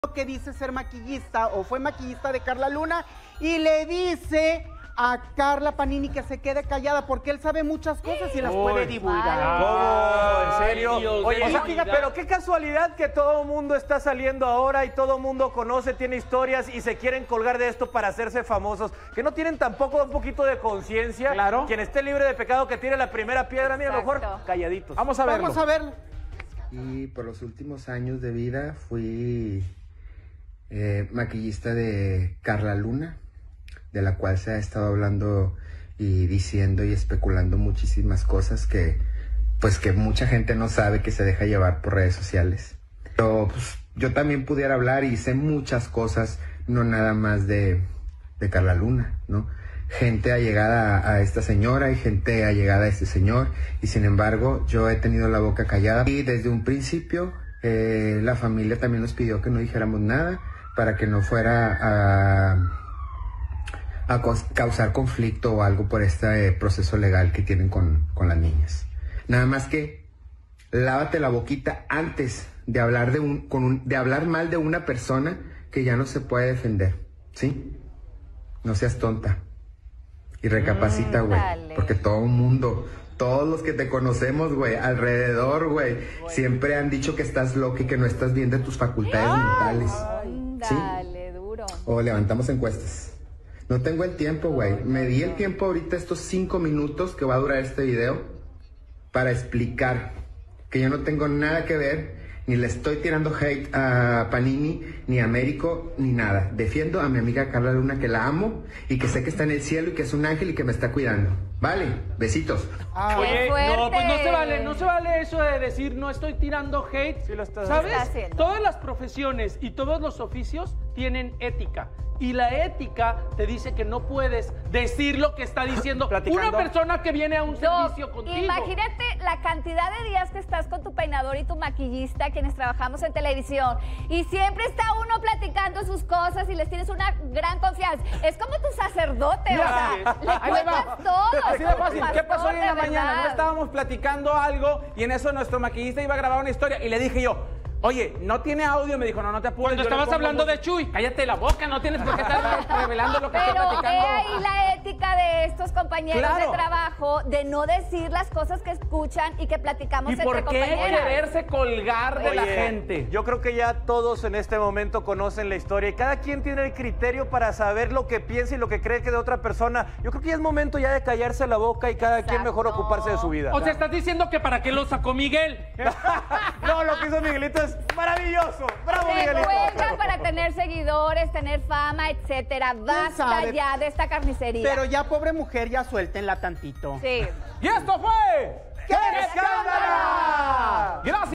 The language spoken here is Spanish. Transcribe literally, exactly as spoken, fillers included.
que dice ser maquillista o fue maquillista de Carla Luna y le dice a Carla Panini que se quede callada porque él sabe muchas cosas y las Uy, puede divulgar. ¿Cómo? ¿En serio? Dios Oye, de o sea, mi fíjate, vida. pero qué casualidad que todo el mundo está saliendo ahora y todo el mundo conoce, tiene historias y se quieren colgar de esto para hacerse famosos, que no tienen tampoco un poquito de conciencia. Claro. Quien esté libre de pecado que tire la primera piedra, mira, mejor Exacto. calladitos. Vamos a verlo. Vamos a verlo. Y por los últimos años de vida fui eh, maquillista de Carla Luna, de la cual se ha estado hablando y diciendo y especulando muchísimas cosas que pues que mucha gente no sabe, que se deja llevar por redes sociales. Pero pues, yo también pudiera hablar y sé muchas cosas, no nada más de, de Carla Luna, ¿no? Gente allegada a, a esta señora y gente allegada a este señor, y sin embargo yo he tenido la boca callada y desde un principio eh, la familia también nos pidió que no dijéramos nada para que no fuera a, a causar conflicto o algo por este eh, proceso legal que tienen con, con las niñas. Nada más que lávate la boquita antes de hablar, de, un, con un, de hablar mal de una persona que ya no se puede defender, ¿sí? No seas tonta. Y recapacita, güey, Dale. porque todo el mundo, todos los que te conocemos, güey, alrededor, güey, siempre han dicho que estás loca y que no estás bien de tus facultades mentales. ¿Sí? Dale, duro. O levantamos encuestas. No tengo el tiempo, güey. Me di el tiempo ahorita, estos cinco minutos que va a durar este video, para explicar que yo no tengo nada que ver, ni le estoy tirando hate a Panini, ni a Américo, ni nada. Defiendo a mi amiga Carla Luna, que la amo y que sé que está en el cielo y que es un ángel y que me está cuidando. Vale, besitos. Ah, Qué fuerte. no, pues no se vale, no se vale eso de decir no estoy tirando hate. Sí lo estás ¿Sabes? Está haciendo. Todas las profesiones y todos los oficios tienen ética. Y la ética te dice que no puedes decir lo que está diciendo Platicando. una persona que viene a un Doc, servicio contigo. imagínate la cantidad de días que estás con tu peinador y tu maquillista, quienes trabajamos en televisión, y siempre está uno platicando sus cosas y les tienes una gran confianza. Es como tu sacerdote, Mira, o sea, le ahí les va. cuentas todo. Así es de como tu fácil. ¿Qué pasó hoy en la pastor, de mañana? No verdad. estábamos platicando algo y en eso nuestro maquillista iba a grabar una historia y le dije yo, oye, ¿no tiene audio? Me dijo, no, no te apures. Cuando yo le estabas pongo hablando música. de Chuy. Cállate la boca, no tienes por qué estar revelando lo que estoy Pero he platicando. ahí la ética de estos compañeros Claro. de trabajo de no decir las cosas que escuchan y que platicamos ¿Y entre por qué compañeras. quererse colgar de la Oye, gente? Yo creo que ya todos en este momento conocen la historia y cada quien tiene el criterio para saber lo que piensa y lo que cree que de otra persona. Yo creo que ya es momento ya de callarse la boca y cada quien mejor Exacto. ocuparse de su vida. O sea, estás diciendo que para qué lo sacó Miguel. No, lo que hizo Miguelito es maravilloso. ¡Bravo, Se Miguelito! cuelgan para tener seguidores, tener fama, etcétera. Basta sabe? ya de esta carnicería. pero ya pobre mujer, ya suéltenla tantito. Sí. Y esto fue